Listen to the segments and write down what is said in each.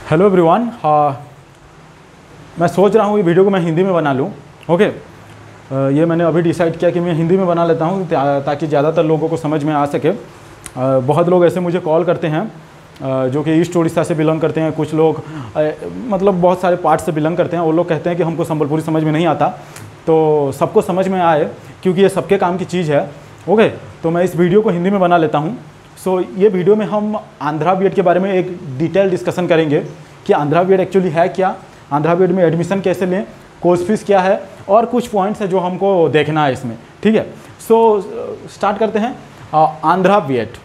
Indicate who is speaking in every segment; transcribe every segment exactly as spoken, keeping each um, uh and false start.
Speaker 1: Hello everyone, हाँ मैं सोच रहा हूँ ये वीडियो को मैं हिंदी में बना लूँ। ओके, ये मैंने अभी डिसाइड किया कि मैं हिंदी में बना लेता हूँ ताकि ज़्यादातर लोगों को समझ में आ सके। बहुत लोग ऐसे मुझे कॉल करते हैं जो कि ईस्ट उड़ीसा से बिलोंग करते हैं, कुछ लोग मतलब बहुत सारे पार्ट से बिलोंग करते हैं। वो लोग कहते हैं कि हमको संबलपुरी समझ में नहीं आता, तो सबको समझ में आए क्योंकि ये सबके काम की चीज़ है। ओके, तो मैं इस वीडियो को हिंदी में बना लेता हूँ। सो so, ये वीडियो में हम आंध्रा बी एड के बारे में एक डिटेल डिस्कशन करेंगे कि आंध्रा बी एड एक्चुअली है क्या, आंध्रा बी एड में एडमिशन कैसे लें, कोर्स फीस क्या है और कुछ पॉइंट्स है जो हमको देखना है इसमें। ठीक है, सो so, स्टार्ट करते हैं। आंध्रा बी एड,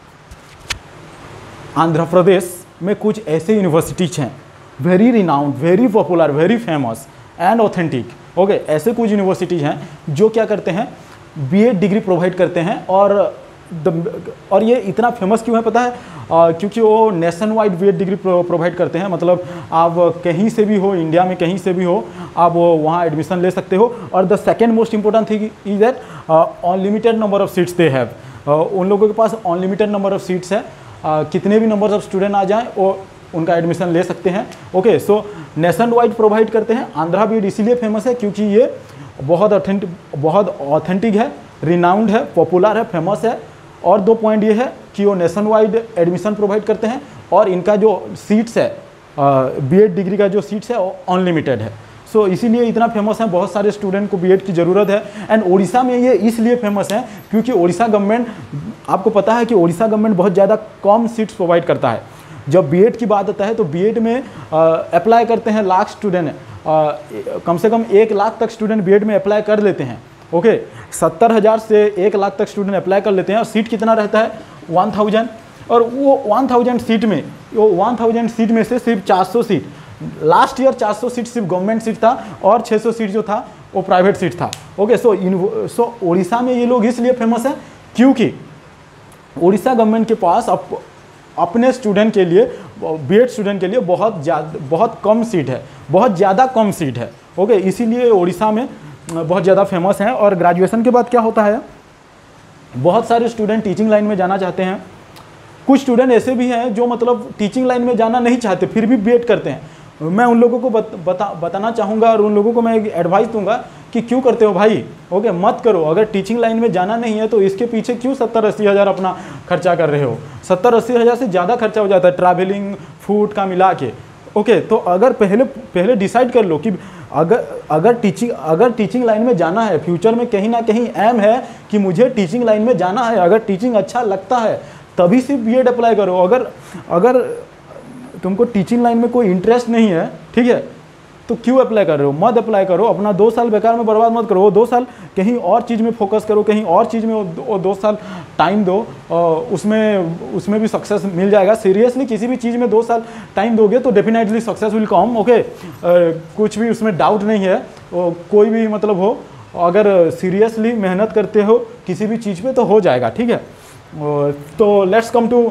Speaker 1: आंध्र प्रदेश में कुछ ऐसे यूनिवर्सिटीज हैं very renowned, very popular, very famous and authentic. Okay, ऐसे कुछ यूनिवर्सिटीज हैं जो क्या करते हैं, बी एड डिग्री प्रोवाइड करते हैं। और द और ये इतना फेमस क्यों है पता है? आ, क्योंकि वो nationwide B Ed degree provide करते हैं। मतलब आप कहीं से भी हो, इंडिया में कहीं से भी हो, आप वहाँ एडमिशन ले सकते हो। और the second most important thing is that unlimited number of seats they have. उन लोगों के पास अनलिमिटेड नंबर ऑफ सीट्स है। uh, कितने भी नंबर ऑफ स्टूडेंट आ जाएँ वो उनका एडमिशन ले सकते हैं। Okay, so nationwide provide करते हैं। आंध्रा बी एड इसीलिए फेमस है क्योंकि ये बहुत ऑथेंटिक बहुत ऑथेंटिक है, रिनाउंड है, पॉपुलर है, फेमस है। और दो पॉइंट ये है कि वो नेशन वाइड एडमिशन प्रोवाइड करते हैं और इनका जो सीट्स है, बी एड डिग्री का जो सीट्स है वो अनलिमिटेड है। सो so, इसीलिए इतना फेमस है। बहुत सारे स्टूडेंट को बी एड की ज़रूरत है। एंड उड़ीसा में ये इसलिए फेमस है क्योंकि उड़ीसा गवर्नमेंट, आपको पता है कि उड़ीसा गवर्नमेंट बहुत ज़्यादा कम सीट्स प्रोवाइड करता है। जब बी एड की बात आता है तो बी एड में अप्लाई करते हैं लाख स्टूडेंट, कम से कम एक लाख तक स्टूडेंट बी एड में अप्लाई कर लेते हैं। ओके okay, सत्तर हज़ार से एक लाख तक स्टूडेंट अप्लाई कर लेते हैं। और सीट कितना रहता है? One thousand. और वो वन थाउजेंड सीट में वो वन थाउजेंड सीट में से सिर्फ चार सौ सीट, लास्ट ईयर चार सौ सीट सिर्फ गवर्नमेंट सीट था और छह सौ सीट जो था वो प्राइवेट सीट था। ओके, सो सो उड़ीसा में ये लोग इसलिए फेमस है क्योंकि उड़ीसा गवर्नमेंट के पास अप, अपने स्टूडेंट के लिए, बी एड स्टूडेंट के लिए बहुत ज़्यादा बहुत कम सीट है, बहुत ज़्यादा कम सीट है। ओके, इसीलिए उड़ीसा में बहुत ज़्यादा फेमस हैं। और ग्रेजुएशन के बाद क्या होता है, बहुत सारे स्टूडेंट टीचिंग लाइन में जाना चाहते हैं। कुछ स्टूडेंट ऐसे भी हैं जो मतलब टीचिंग लाइन में जाना नहीं चाहते फिर भी बी एड करते हैं। मैं उन लोगों को बत, बता बताना चाहूँगा और उन लोगों को मैं एक एडवाइस दूंगा कि क्यों करते हो भाई। ओके, मत करो। अगर टीचिंग लाइन में जाना नहीं है तो इसके पीछे क्यों सत्तर अस्सी हज़ार अपना खर्चा कर रहे हो? सत्तर अस्सी हज़ार से ज़्यादा खर्चा हो जाता है ट्रैवलिंग, फूड का मिला के। ओके, तो अगर पहले पहले डिसाइड कर लो कि अगर अगर टीचिंग अगर टीचिंग लाइन में जाना है, फ्यूचर में कहीं ना कहीं एम है कि मुझे टीचिंग लाइन में जाना है, अगर टीचिंग अच्छा लगता है तभी सिर्फ बी एड अप्लाई करो। अगर अगर तुमको टीचिंग लाइन में कोई इंटरेस्ट नहीं है, ठीक है, तो क्यों अप्लाई कर रहे हो? मत अप्लाई करो। अपना दो साल बेकार में बर्बाद मत करो। वो दो साल कहीं और चीज़ में फोकस करो, कहीं और चीज़ में वो दो, दो साल टाइम दो, उसमें उसमें भी सक्सेस मिल जाएगा। सीरियसली किसी भी चीज़ में दो साल टाइम दोगे तो definitely success will come. Okay, कुछ भी उसमें डाउट नहीं है। ओ, कोई भी मतलब हो, अगर सीरियसली मेहनत करते हो किसी भी चीज़ पे तो हो जाएगा। ठीक है, तो let's come to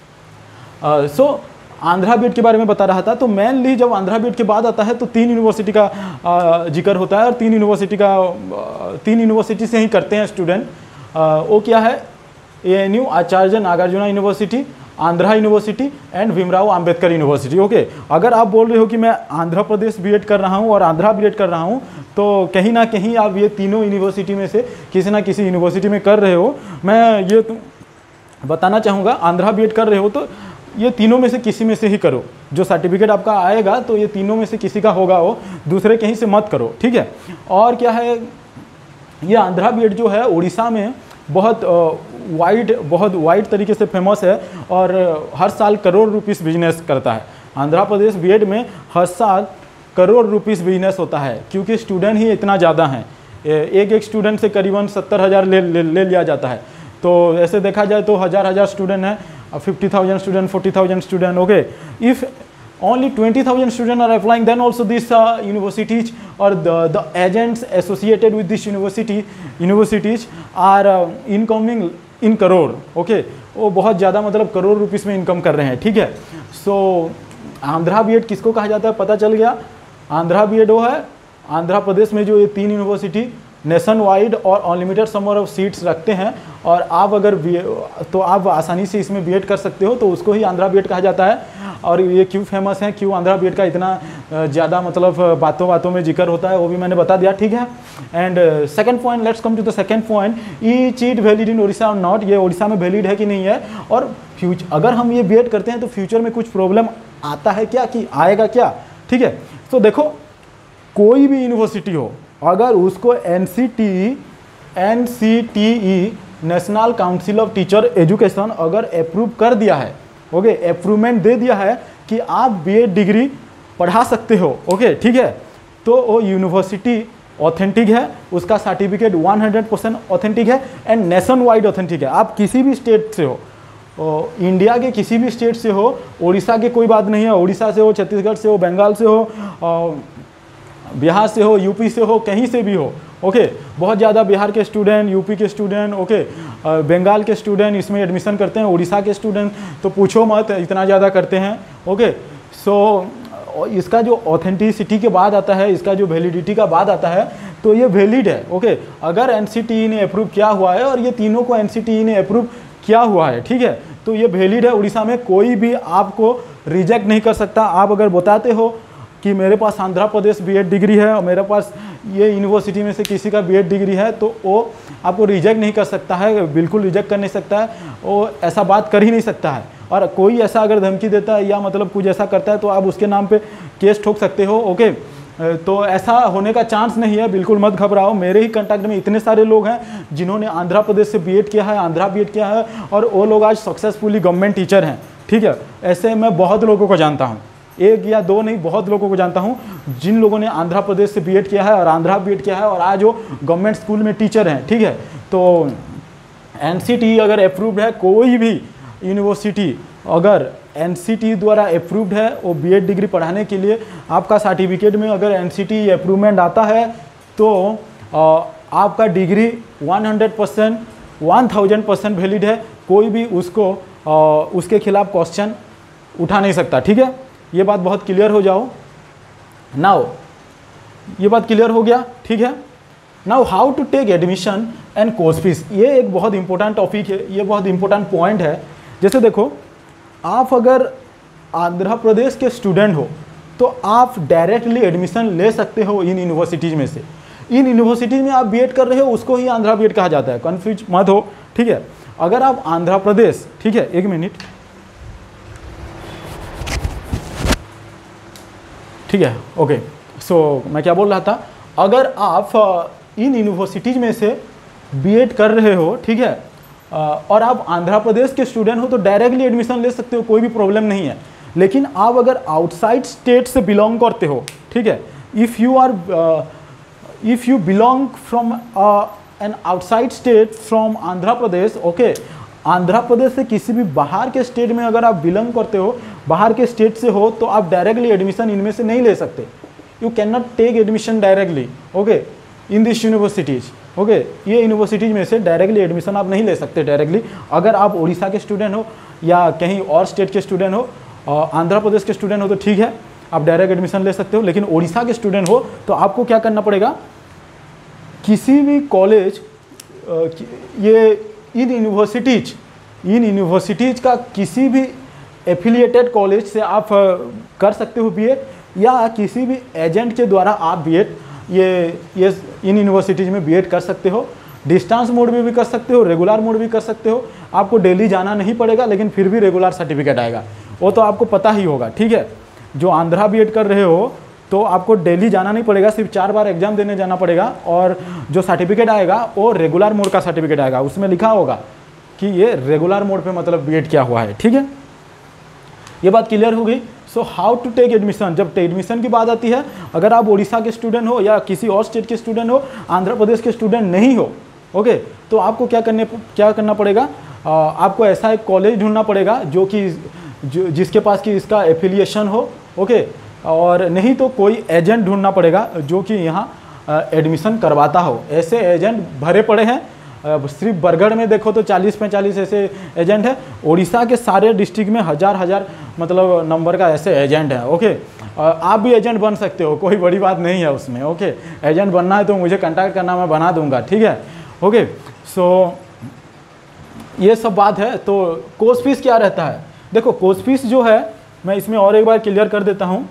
Speaker 1: so Andhra B Ed के बारे में बता रहा था। तो मेनली जब आंध्रा बी एड के बाद आता है तो तीन यूनिवर्सिटी का जिक्र होता है और तीन यूनिवर्सिटी का तीन यूनिवर्सिटी से ही करते हैं स्टूडेंट। वो क्या है? A N U, Acharya Nagarjuna university, Andhra university and Bhimrao Ambedkar university. Okay, अगर आप बोल रहे हो कि मैं आंध्र प्रदेश बी एड कर रहा हूँ और आंध्रा बी एड कर रहा हूँ तो कहीं ना कहीं आप ये तीनों यूनिवर्सिटी में से किसी ना किसी यूनिवर्सिटी में कर रहे हो। मैं ये तो बताना चाहूँगा, आंध्रा बी एड कर रहे हो तो ये तीनों में से किसी में से ही करो। जो सर्टिफिकेट आपका आएगा तो ये तीनों में से किसी का होगा, वो दूसरे कहीं से मत करो। ठीक है, और क्या है, ये आंध्रा बी एड जो है उड़ीसा में बहुत वाइड बहुत वाइड तरीके से फेमस है और हर साल करोड़ रुपीस बिजनेस करता है। आंध्रा प्रदेश बी एड में हर साल करोड़ रुपीस बिजनेस होता है क्योंकि स्टूडेंट ही इतना ज़्यादा हैं। एक एक स्टूडेंट से करीबन सत्तर हज़ार ले, ले ले लिया जाता है। तो ऐसे देखा जाए तो हज़ार हज़ार स्टूडेंट हैं, fifty thousand student, forty thousand student. Okay, if only twenty thousand students are applying, then also these uh, universities or the the agents associated with this university universities are uh, incoming in crore. Okay, वो बहुत ज़्यादा मतलब crore rupees में income कर रहे हैं। ठीक है, सो आंध्रा बी एड किसको कहा जाता है पता चल गया। आंध्रा बी एड वो है आंध्र प्रदेश में जो ये तीन यूनिवर्सिटी नेशन वाइड और अनलिमिटेड नंबर ऑफ सीट्स रखते हैं और आप अगर तो आप आसानी से इसमें बी एड कर सकते हो, तो उसको ही आंध्रा बी एड कहा जाता है। और ये क्यों फेमस है, क्यों आंध्रा बीएड का इतना ज़्यादा मतलब बातों बातों में जिक्र होता है, वो भी मैंने बता दिया, ठीक है। And second point, let's come to the second point, is it valid in Orissa और नॉट, ये उड़ीसा में वैलिड है कि नहीं है, और फ्यूचर अगर हम ये बीएड करते हैं तो फ्यूचर में कुछ प्रॉब्लम आता है क्या, कि आएगा क्या, ठीक है। तो देखो कोई भी यूनिवर्सिटी हो, अगर उसको N C T N C T E national council of teacher education अगर अप्रूव कर दिया है, ओके, अप्रूवमेंट दे दिया है कि आप बीएड डिग्री पढ़ा सकते हो, ओके, ठीक है, तो वो यूनिवर्सिटी ऑथेंटिक है, उसका सर्टिफिकेट हंड्रेड परसेंट ऑथेंटिक है एंड नेशन वाइड ऑथेंटिक है। आप किसी भी स्टेट से हो, इंडिया के किसी भी स्टेट से हो, उड़ीसा के कोई बात नहीं है, उड़ीसा से हो, छत्तीसगढ़ से हो, बंगाल से हो, बिहार से हो, यूपी से हो, कहीं से भी हो, ओके। बहुत ज़्यादा बिहार के स्टूडेंट, यूपी के स्टूडेंट, ओके, बंगाल के स्टूडेंट इसमें एडमिशन करते हैं, उड़ीसा के स्टूडेंट तो पूछो मत, इतना ज़्यादा करते हैं, ओके। सो इसका जो ऑथेंटिसिटी के बाद आता है, इसका जो वैलिडिटी का बाद आता है, तो ये वैलिड है, ओके। अगर एनसीटीई ने अप्रूव किया हुआ है, और ये तीनों को एनसीटीई ने अप्रूव किया हुआ है, ठीक है, तो ये वैलिड है। उड़ीसा में कोई भी आपको रिजेक्ट नहीं कर सकता। आप अगर बताते हो कि मेरे पास आंध्र प्रदेश बीएड डिग्री है और मेरे पास ये यूनिवर्सिटी में से किसी का बीएड डिग्री है, तो वो आपको रिजेक्ट नहीं कर सकता है, बिल्कुल रिजेक्ट कर नहीं सकता है, वो ऐसा बात कर ही नहीं सकता है। और कोई ऐसा अगर धमकी देता है या मतलब कुछ ऐसा करता है तो आप उसके नाम पे केस ठोक सकते हो, ओके। तो ऐसा होने का चांस नहीं है, बिल्कुल मत घबराओ। मेरे ही कंटेक्ट में इतने सारे लोग हैं जिन्होंने आंध्र प्रदेश से बीएड किया है, आंध्रा बीएड किया है, और वो लोग आज सक्सेसफुली गवर्नमेंट टीचर हैं, ठीक है। ऐसे मैं बहुत लोगों को जानता हूँ, एक या दो नहीं, बहुत लोगों को जानता हूँ जिन लोगों ने आंध्र प्रदेश से बीएड किया है और आंध्रा बीएड किया है और आज वो गवर्नमेंट स्कूल में टीचर हैं, ठीक है। तो एनसीटीई अगर अप्रूव्ड है, कोई भी यूनिवर्सिटी अगर एनसीटीई द्वारा अप्रूव्ड है वो बीएड डिग्री पढ़ाने के लिए, आपका सर्टिफिकेट में अगर एनसीटीई अप्रूवमेंट आता है तो आ, आपका degree hundred percent one thousand percent valid है। कोई भी उसको आ, उसके खिलाफ क्वेश्चन उठा नहीं सकता, ठीक है। ये बात बहुत क्लियर हो जाओ नाउ, ये बात क्लियर हो गया, ठीक है। Now how to take admission and course fees, ये एक बहुत इंपॉर्टेंट टॉपिक है, ये बहुत इंपॉर्टेंट पॉइंट है। जैसे देखो, आप अगर आंध्र प्रदेश के स्टूडेंट हो तो आप डायरेक्टली एडमिशन ले सकते हो इन यूनिवर्सिटीज़ में से। इन यूनिवर्सिटीज़ में आप बीएड कर रहे हो, उसको ही आंध्रा बीएड कहा जाता है, कन्फ्यूज मत हो, ठीक है। अगर आप आंध्र प्रदेश, ठीक है, एक मिनट, ठीक है, ओके। सो मैं क्या बोल रहा था, अगर आप इन यूनिवर्सिटीज़ में से बीएड कर रहे हो, ठीक है, और आप आंध्र प्रदेश के स्टूडेंट हो तो डायरेक्टली एडमिशन ले सकते हो, कोई भी प्रॉब्लम नहीं है। लेकिन आप अगर आउटसाइड स्टेट से बिलोंग करते हो, ठीक है, if you are if you belong from an outside state from Andhra Pradesh, okay, Andhra Pradesh से किसी भी बाहर के स्टेट में अगर आप बिलोंग करते हो, बाहर के स्टेट से हो, तो आप डायरेक्टली एडमिशन इनमें से नहीं ले सकते। You can not take admission directly, okay, in this universities, okay. ये यूनिवर्सिटीज़ में से डायरेक्टली एडमिशन आप नहीं ले सकते डायरेक्टली। अगर आप उड़ीसा के स्टूडेंट हो या कहीं और स्टेट के स्टूडेंट हो, आंध्र प्रदेश के स्टूडेंट हो तो ठीक है, आप डायरेक्ट एडमिशन ले सकते हो। लेकिन उड़ीसा के स्टूडेंट हो तो आपको क्या करना पड़ेगा, किसी भी कॉलेज, ये इन यूनिवर्सिटीज इन यूनिवर्सिटीज़ का किसी भी एफिलिएटेड कॉलेज से आप कर सकते हो बीएड, या किसी भी एजेंट के द्वारा आप बीएड ये ये इन यूनिवर्सिटीज़ में बीएड कर सकते हो। डिस्टेंस मोड में भी कर सकते हो, रेगुलर मोड भी कर सकते हो। आपको डेली जाना नहीं पड़ेगा, लेकिन फिर भी रेगुलर सर्टिफिकेट आएगा, वो तो आपको पता ही होगा, ठीक है। जो आंध्रा बीएड कर रहे हो तो आपको डेली जाना नहीं पड़ेगा, सिर्फ चार बार एग्जाम देने जाना पड़ेगा, और जो सर्टिफिकेट आएगा वो रेगुलर मोड का सर्टिफिकेट आएगा। उसमें लिखा होगा कि ये रेगुलर मोड पे मतलब बीएड किया हुआ है, ठीक है। ये बात क्लियर हो गई। So how to take admission, जब एडमिशन की बात आती है, अगर आप उड़ीसा के स्टूडेंट हो या किसी और स्टेट के स्टूडेंट हो, आंध्र प्रदेश के स्टूडेंट नहीं हो, ओके, तो आपको क्या करने क्या करना पड़ेगा, आ, आपको ऐसा एक कॉलेज ढूंढना पड़ेगा जो कि जो जिसके पास कि इसका एफिलिएशन हो, ओके, और नहीं तो कोई एजेंट ढूंढना पड़ेगा जो कि यहाँ एडमिशन करवाता हो। ऐसे एजेंट भरे पड़े हैं, सिर्फ बरगढ़ में देखो तो चालीस पैंतालीस ऐसे एजेंट है। उड़ीसा के सारे डिस्ट्रिक्ट में हज़ार हज़ार मतलब नंबर का ऐसे एजेंट है, ओके। आप भी एजेंट बन सकते हो, कोई बड़ी बात नहीं है उसमें, ओके। एजेंट बनना है तो मुझे कांटेक्ट करना, मैं बना दूंगा, ठीक है, ओके। सो ये सब बात है। तो कोर्स फीस क्या रहता है, देखो कोर्स फीस जो है मैं इसमें और एक बार क्लियर कर देता हूँ।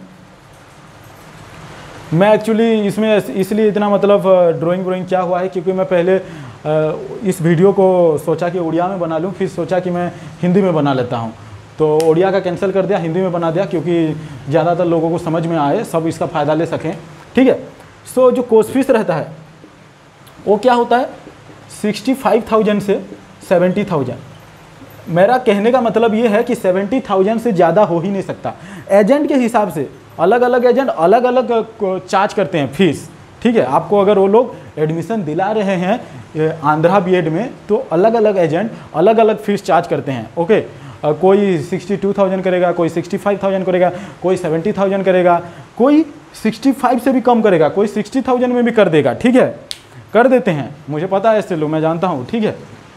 Speaker 1: मैं एक्चुअली इसमें इसलिए इतना मतलब ड्राइंग व्राइंग क्या हुआ है, क्योंकि मैं पहले इस वीडियो को सोचा कि उड़िया में बना लूँ, फिर सोचा कि मैं हिंदी में बना लेता हूँ, तो उड़िया का कैंसिल कर दिया, हिंदी में बना दिया, क्योंकि ज़्यादातर लोगों को समझ में आए, सब इसका फ़ायदा ले सकें। ठीक है। सो जो कोर्स फीस रहता है वो क्या होता है, सिक्सटी फाइव थाउजेंड से सेवेंटी थाउजेंड। मेरा कहने का मतलब ये है कि सेवेंटी थाउजेंड से ज़्यादा हो ही नहीं सकता। एजेंट के हिसाब से अलग अलग एजेंट अलग अलग चार्ज करते हैं फीस। ठीक है। आपको अगर वो लोग एडमिशन दिला रहे हैं आंध्रा बीएड में, तो अलग अलग एजेंट अलग अलग फीस चार्ज करते हैं। ओके। कोई सिक्सटी टू थाउजेंड करेगा, कोई सिक्सटी फाइव थाउजेंड करेगा, कोई सेवेंटी थाउजेंड करेगा, कोई सिक्सटी फाइव से भी कम करेगा, कोई सिक्सटी थाउजेंड में भी कर देगा। ठीक है, कर देते हैं, मुझे पता है ऐसे लोग, मैं जानता हूँ। ठीक है।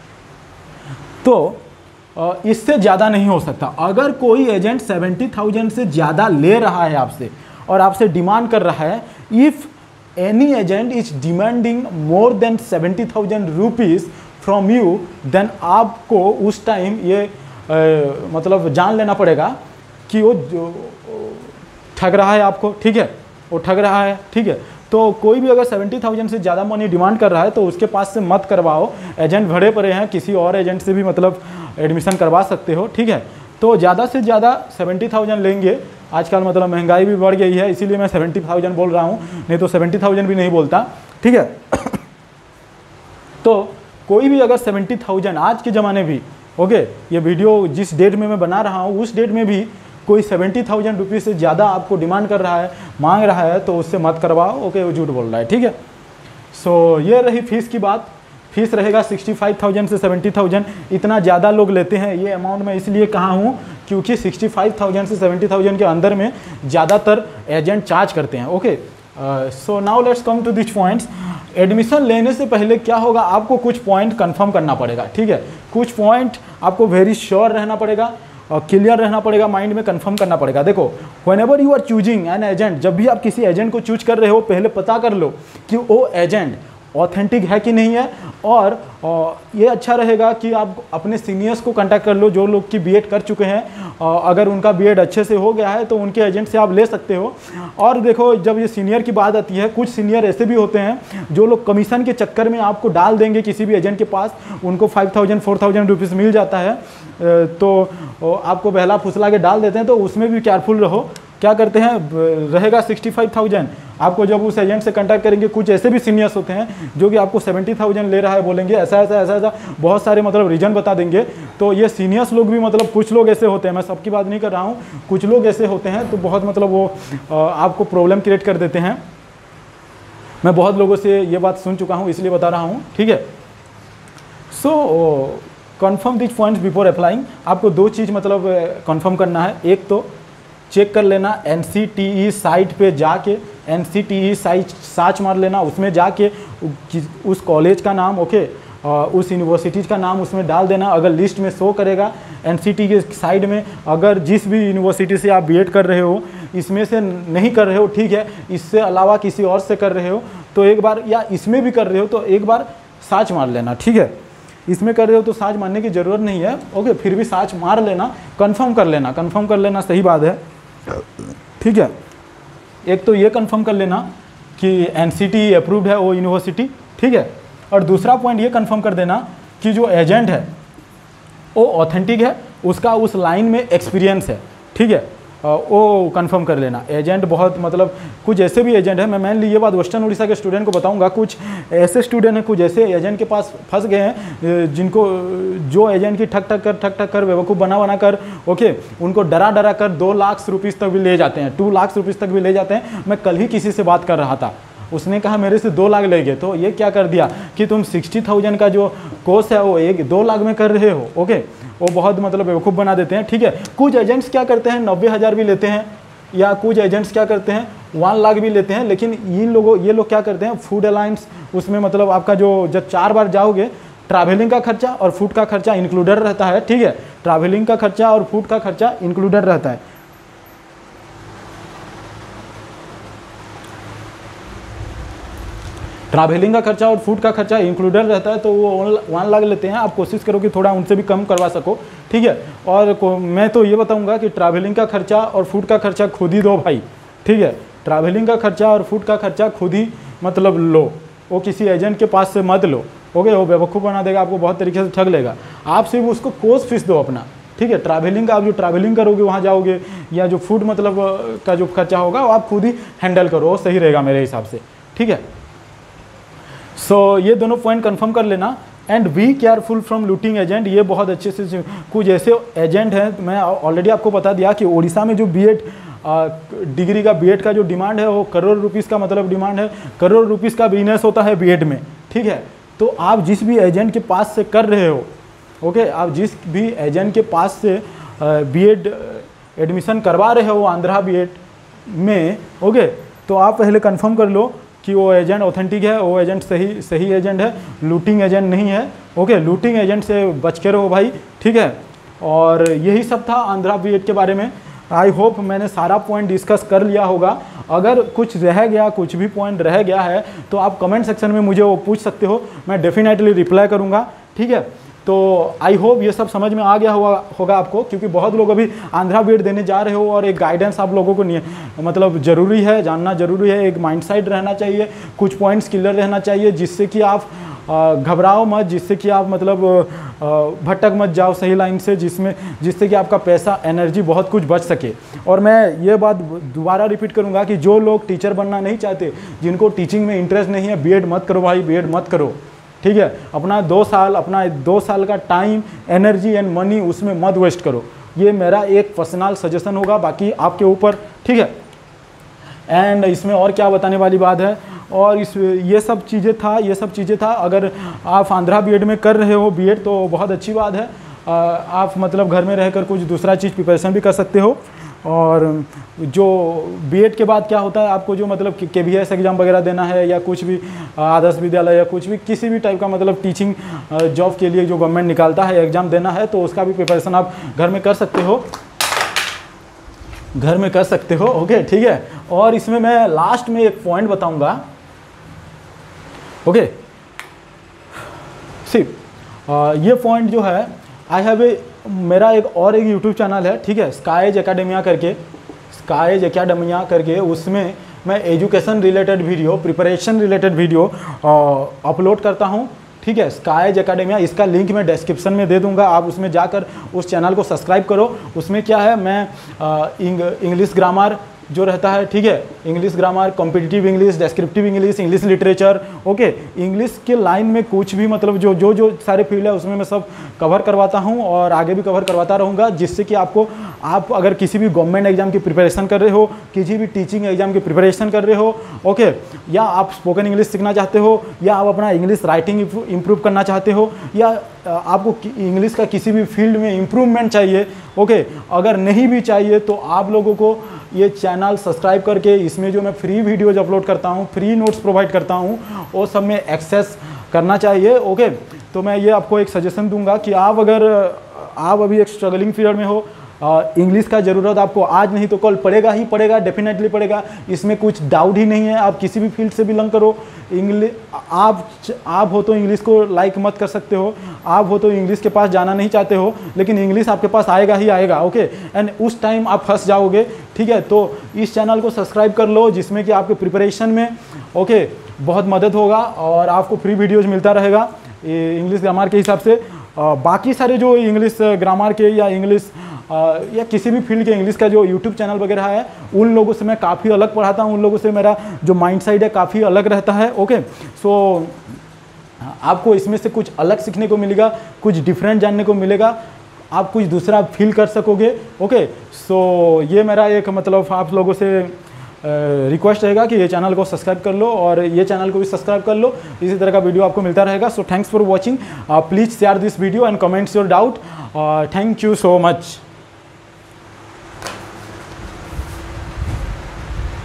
Speaker 1: तो इससे ज़्यादा नहीं हो सकता। अगर कोई एजेंट सेवेंटी थाउजेंड से ज़्यादा ले रहा है आपसे और आपसे डिमांड कर रहा है, if any agent is demanding more than seventy thousand rupees from you, then आपको उस टाइम ये आ, मतलब जान लेना पड़ेगा कि वो ठग रहा है आपको। ठीक है, वो ठग रहा है। ठीक है। तो कोई भी अगर सेवेंटी थाउजेंड से ज़्यादा मनी डिमांड कर रहा है तो उसके पास से मत करवाओ। एजेंट भरे पड़े हैं, किसी और एजेंट से भी मतलब एडमिशन करवा सकते हो। ठीक है। तो ज़्यादा से ज़्यादा सेवेंटी थाउजेंड लेंगे। आजकल मतलब महंगाई भी बढ़ गई है, इसीलिए मैं सेवेंटी थाउजेंड बोल रहा हूँ, नहीं तो सेवेंटी थाउजेंड भी नहीं बोलता। ठीक है। तो कोई भी अगर सेवेंटी थाउजेंड आज के ज़माने भी, ओके, ये वीडियो जिस डेट में मैं बना रहा हूँ उस डेट में भी कोई सेवेंटी थाउजेंड रुपीज़ से ज़्यादा आपको डिमांड कर रहा है, मांग रहा है, तो उससे मत करवाओ। ओके, वो झूठ बोल रहा है। ठीक है। सो ये रही फीस की बात। फीस रहेगा सिक्सटी फाइव थाउजेंड से सेवेंटी थाउजेंड। इतना ज़्यादा लोग लेते हैं। ये अमाउंट मैं इसलिए कहा हूँ क्योंकि सिक्सटी फाइव थाउजेंड से सेवेंटी थाउजेंड के अंदर में ज़्यादातर एजेंट चार्ज करते हैं। Okay. So now let's come to this points. Admission लेने से पहले क्या होगा, आपको कुछ पॉइंट कंफर्म करना पड़ेगा। ठीक है। कुछ पॉइंट आपको वेरी श्योर रहना पड़ेगा और क्लियर रहना पड़ेगा, माइंड में कंफर्म करना पड़ेगा। देखो, whenever you are choosing an agent, जब भी आप किसी एजेंट को चूज कर रहे हो, पहले पता कर लो कि वो एजेंट ऑथेंटिक है कि नहीं है। और, और ये अच्छा रहेगा कि आप अपने सीनियर्स को कांटेक्ट कर लो, जो लोग की बीएड कर चुके हैं। अगर उनका बीएड अच्छे से हो गया है तो उनके एजेंट से आप ले सकते हो। और देखो, जब ये सीनियर की बात आती है, कुछ सीनियर ऐसे भी होते हैं जो लोग कमीशन के चक्कर में आपको डाल देंगे किसी भी एजेंट के पास, उनको five thousand four thousand rupees मिल जाता है, तो आपको बहला फुसला के डाल देते हैं। तो उसमें भी केयरफुल रहो। क्या करते हैं, रहेगा सिक्सटी फाइव थाउजेंड, आपको जब उस एजेंट से कांटेक्ट करेंगे, कुछ ऐसे भी सीनियर्स होते हैं जो कि आपको सेवेंटी थाउजेंड ले रहा है, बोलेंगे ऐसा ऐसा ऐसा ऐसा, बहुत सारे मतलब रीजन बता देंगे। तो ये सीनियर्स लोग भी मतलब कुछ लोग ऐसे होते हैं, मैं सबकी बात नहीं कर रहा हूँ, कुछ लोग ऐसे होते हैं, तो बहुत मतलब वो आपको प्रॉब्लम क्रिएट कर देते हैं। मैं बहुत लोगों से ये बात सुन चुका हूँ, इसलिए बता रहा हूँ। ठीक है। So confirm this points before applying. आपको दो चीज़ मतलब कन्फर्म करना है। एक तो चेक कर लेना N C T E site पे जाके, N C T E site search मार लेना, उसमें जाके उस कॉलेज का नाम, ओके, उस यूनिवर्सिटीज़ का नाम उसमें डाल देना। अगर लिस्ट में शो करेगा एन सी टी के साइड में, अगर जिस भी यूनिवर्सिटी से आप बीएड कर रहे हो इसमें से नहीं कर रहे हो, ठीक है, इससे अलावा किसी और से कर रहे हो तो एक बार, या इसमें भी कर रहे हो तो एक बार सर्च मार लेना। ठीक है। इसमें कर रहे हो तो सर्च मारने की ज़रूरत नहीं है, ओके, फिर भी सर्च मार लेना, कंफर्म कर लेना। कंफर्म कर लेना सही बात है। ठीक है। एक तो ये कंफर्म कर लेना कि एनसीटी अप्रूव्ड है वो यूनिवर्सिटी। ठीक है। और दूसरा पॉइंट ये कंफर्म कर देना कि जो एजेंट है वो ऑथेंटिक है, उसका उस लाइन में एक्सपीरियंस है। ठीक है। वो कंफर्म कर लेना। एजेंट बहुत मतलब कुछ ऐसे भी एजेंट हैं, मैं मेनली ये बात वेस्टर्न उड़ीसा के स्टूडेंट को बताऊंगा, कुछ ऐसे स्टूडेंट हैं, कुछ ऐसे एजेंट के पास फंस गए हैं जिनको, जो एजेंट की ठक ठक कर ठक ठक कर बेवकूफ़ बना बना कर, ओके, उनको डरा डरा कर दो लाख रुपीज़ तक भी ले जाते हैं, टू लाख रुपीज़ तक भी ले जाते हैं। मैं कल ही किसी से बात कर रहा था, उसने कहा मेरे से दो लाख ले गए। तो ये क्या कर दिया कि तुम सिक्सटी थाउजेंड का जो कोर्स है वो एक दो लाख में कर रहे हो, ओके, वो बहुत मतलब बेवकूफ़ बना देते हैं। ठीक है। कुछ एजेंट्स क्या करते हैं, नब्बे हज़ार भी लेते हैं, या कुछ एजेंट्स क्या करते हैं वन लाख भी लेते हैं। लेकिन इन लोगों ये लोग क्या करते हैं, फूड अलाउंस, उसमें मतलब आपका जो जब चार बार जाओगे, ट्रैवलिंग का खर्चा और फूड का खर्चा इंक्लूडेड रहता है। ठीक है। ट्रैवलिंग का खर्चा और फूड का खर्चा इंक्लूडेड रहता है। ट्रैवलिंग का खर्चा और फूड का खर्चा इंक्लूडेड रहता है, तो वो वहाँ लगा लेते हैं। आप कोशिश करो कि थोड़ा उनसे भी कम करवा सको, ठीक है। और मैं तो ये बताऊंगा कि ट्रैवलिंग का खर्चा और फूड का खर्चा खुद ही दो भाई, ठीक है। ट्रैवलिंग का खर्चा और फूड का खर्चा खुद ही मतलब लो, वो किसी एजेंट के पास से मत लो, ओके। वो बेवकूफ़ बना देगा आपको, बहुत तरीके से ठग लेगा। आप सिर्फ उसको कोर्स फीस दो अपना, ठीक है। ट्रैवलिंग का आप जो ट्रैवलिंग करोगे वहाँ जाओगे, या जो फूड मतलब का जो खर्चा होगा वो आप खुद ही हैंडल करो, वो सही रहेगा मेरे हिसाब से, ठीक है। सो so, ये दोनों पॉइंट कंफर्म कर लेना। And be careful from looting agent, ये बहुत अच्छे से कुछ ऐसे एजेंट हैं, मैं ऑलरेडी आपको बता दिया कि उड़ीसा में जो बीएड डिग्री का बीएड का जो डिमांड है वो करोड़ रुपीस का मतलब डिमांड है, करोड़ रुपीस का बिजनेस होता है बीएड में, ठीक है। तो आप जिस भी एजेंट के पास से कर रहे हो, ओके, आप जिस भी एजेंट के पास से बीएड एडमिशन करवा रहे हो आंध्रा बीएड में, ओके, तो आप पहले कंफर्म कर लो कि वो एजेंट ऑथेंटिक है, वो एजेंट सही सही एजेंट है, लूटिंग एजेंट नहीं है, ओके। लूटिंग एजेंट से बच के रहो भाई, ठीक है। और यही सब था आंध्रा बीएड के बारे में। आई होप मैंने सारा पॉइंट डिस्कस कर लिया होगा। अगर कुछ रह गया, कुछ भी पॉइंट रह गया है तो आप कमेंट सेक्शन में मुझे वो पूछ सकते हो, मैं डेफिनेटली रिप्लाई करूँगा, ठीक है। तो आई होप ये सब समझ में आ गया हुआ होगा आपको, क्योंकि बहुत लोग अभी आंध्रा बीएड देने जा रहे हो और एक गाइडेंस आप लोगों को नहीं मतलब ज़रूरी है, जानना ज़रूरी है, एक माइंडसेट रहना चाहिए, कुछ पॉइंट्स क्लियर रहना चाहिए, जिससे कि आप घबराओ मत, जिससे कि आप मतलब भटक मत जाओ सही लाइन से, जिसमें जिससे कि आपका पैसा, एनर्जी, बहुत कुछ बच सके। और मैं ये बात दोबारा रिपीट करूँगा कि जो लोग टीचर बनना नहीं चाहते, जिनको टीचिंग में इंटरेस्ट नहीं है, बीएड मत करो भाई, बीएड मत करो, ठीक है। अपना दो साल अपना दो साल का टाइम, एनर्जी एंड मनी उसमें मत वेस्ट करो। ये मेरा एक पर्सनल सजेशन होगा, बाकी आपके ऊपर, ठीक है। एंड इसमें और क्या बताने वाली बात है, और इस ये सब चीज़ें था ये सब चीज़ें था अगर आप आंध्रा बीएड में कर रहे हो बीएड तो बहुत अच्छी बात है। आप मतलब घर में रहकर कुछ दूसरा चीज़ प्रिपरेशन भी कर सकते हो। और जो बीएड के बाद क्या होता है, आपको जो मतलब केवीएस एग्ज़ाम वगैरह देना है, या कुछ भी आदर्श विद्यालय या कुछ भी किसी भी टाइप का मतलब टीचिंग जॉब के लिए जो गवर्नमेंट निकालता है एग्ज़ाम देना है, तो उसका भी प्रिपरेशन आप घर में कर सकते हो, घर में कर सकते हो, ओके, ठीक है। और इसमें मैं लास्ट में एक पॉइंट बताऊंगा, ओके। सिर्फ ये पॉइंट जो है, आई हैव ए मेरा एक और एक यूट्यूब चैनल है, ठीक है, स्काईज एकेडमिया करके, स्काईज एकेडमिया करके, उसमें मैं education related video, preparation related video upload करता हूँ, ठीक है। स्काईज एकेडमिया, इसका लिंक मैं डिस्क्रिप्शन में दे दूंगा, आप उसमें जाकर उस चैनल को सब्सक्राइब करो। उसमें क्या है, मैं इंग्लिश ग्रामर जो रहता है, ठीक है, English grammar, competitive English, descriptive English, English literature, okay, English के लाइन में कुछ भी मतलब जो जो जो सारे फील्ड है उसमें मैं सब कवर करवाता हूं और आगे भी कवर करवाता रहूँगा, जिससे कि आपको, आप अगर किसी भी गवर्नमेंट एग्जाम की प्रिपरेशन कर रहे हो, किसी भी टीचिंग एग्जाम की प्रिपरेशन कर रहे हो, ओके, या आप स्पोकन इंग्लिश सीखना चाहते हो, या आप अपना इंग्लिश राइटिंग इंप्रूव करना चाहते हो, या आपको इंग्लिश का किसी भी फील्ड में इम्प्रूवमेंट चाहिए, ओके, अगर नहीं भी चाहिए तो आप लोगों को ये चैनल सब्सक्राइब करके, इसमें जो मैं फ्री वीडियोज अपलोड करता हूँ, फ्री नोट्स प्रोवाइड करता हूँ, वो सब में एक्सेस करना चाहिए, ओके। तो मैं ये आपको एक सजेशन दूंगा कि आप अगर आप अभी एक स्ट्रगलिंग पीरियड में हो, इंग्लिश का ज़रूरत आपको आज नहीं तो कल पड़ेगा ही पड़ेगा, डेफिनेटली पड़ेगा, इसमें कुछ डाउट ही नहीं है। आप किसी भी फील्ड से बिलोंग करो, इंग्लिश आप आप हो तो इंग्लिश को लाइक मत कर सकते हो, आप हो तो इंग्लिश के पास जाना नहीं चाहते हो, लेकिन इंग्लिश आपके पास आएगा ही आएगा, ओके, एंड उस टाइम आप फंस जाओगे, ठीक है। तो इस चैनल को सब्सक्राइब कर लो, जिसमें कि आपके प्रिपरेशन में, ओके, बहुत मदद होगा और आपको फ्री वीडियोज़ मिलता रहेगा इंग्लिश ग्रामर के हिसाब से। बाकी सारे जो इंग्लिश ग्रामर के या इंग्लिश या किसी भी फील्ड के इंग्लिश का जो यूट्यूब चैनल वगैरह है, उन लोगों से मैं काफ़ी अलग पढ़ाता हूँ, उन लोगों से मेरा जो माइंडसेट है काफ़ी अलग रहता है, ओके। सो आपको इसमें से कुछ अलग सीखने को मिलेगा, कुछ डिफरेंट जानने को मिलेगा, आप कुछ दूसरा फील कर सकोगे, ओके। सो ये मेरा एक मतलब आप लोगों से रिक्वेस्ट रहेगा कि ये चैनल को सब्सक्राइब कर लो और ये चैनल को भी सब्सक्राइब कर लो, इसी तरह का वीडियो आपको मिलता रहेगा। So thanks for watching, please share this video and comments your doubt, thank you so much.